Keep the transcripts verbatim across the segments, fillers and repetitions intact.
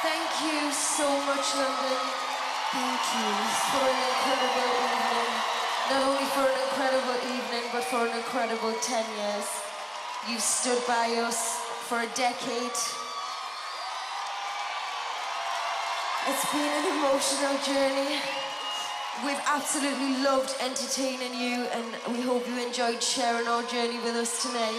Thank you so much, London. Thank you for an incredible evening. Not only for an incredible evening, but for an incredible ten years. You've stood by us for a decade. It's been an emotional journey. We've absolutely loved entertaining you, and we hope you enjoyed sharing our journey with us tonight.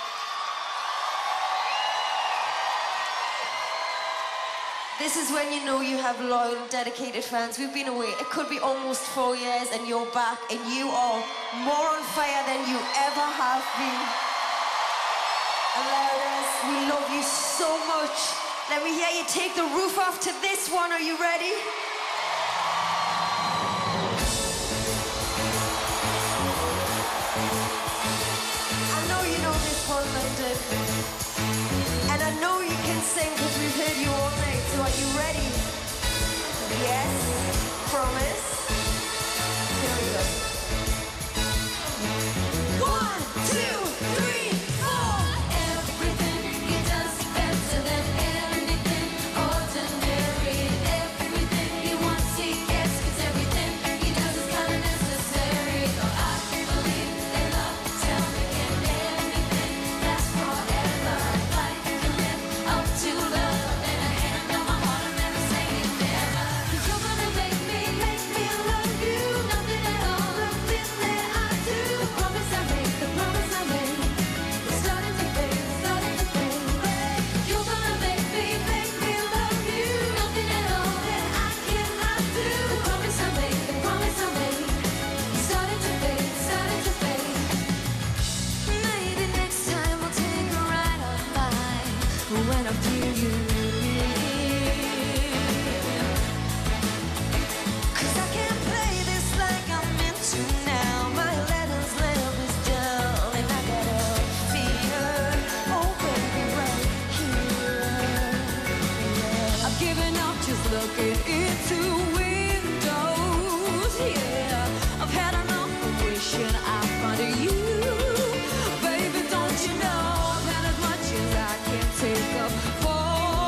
This is when you know you have loyal, dedicated fans. We've been away. It could be almost four years, and you're back, and you are more on fire than you ever have been. And there it is. We love you so much. Let me hear you take the roof off to this one. Are you ready? I know you know this one, London. And I know you can sing because we've heard you all night. So are you ready? Yes? Promise? Here we go. One, two, three, four. Everything he does better than anything ordinary. Everything he wants he gets, 'cause everything he does is kinda necessary. Oh, I believe in love, tell me can anything last forever? If I can live up to love, then a hand on my heart and never say it never. 'Cause you're gonna make me, make me love you. Nothing at all, nothing that I do. The promise I make, the promise I make. It's starting to fade, it's starting to fade. You're gonna make me, make me love you. Nothing at all that I cannot do. The promise I make, the promise I make. It's starting to fade, it's starting to fade. Maybe next time we'll take a ride on mine when I'm through you. 'Cause I can't play this like I'm meant to now. My letters lamp is down and I got a fear. Oh baby, right here. I've given up just looking into windows. Yeah, I've had enough of wishing I found you. Baby, don't you know I've had as much as I can take up for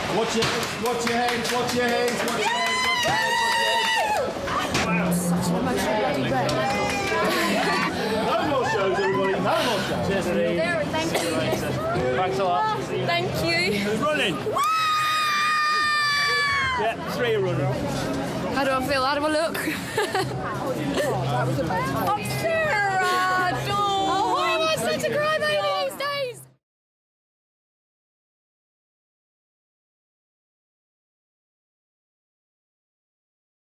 Watch your, watch your hands, watch your hands, watch your hands, watch your hands, watch your hands. No more shows, everybody. No more shows. Cheers, Steve. There, thank you. Thanks a lot. Thank you. Who's running? Yeah, three are running. How do I feel? How do I look? I'm Sarah! Oh, why am I such a crybaby?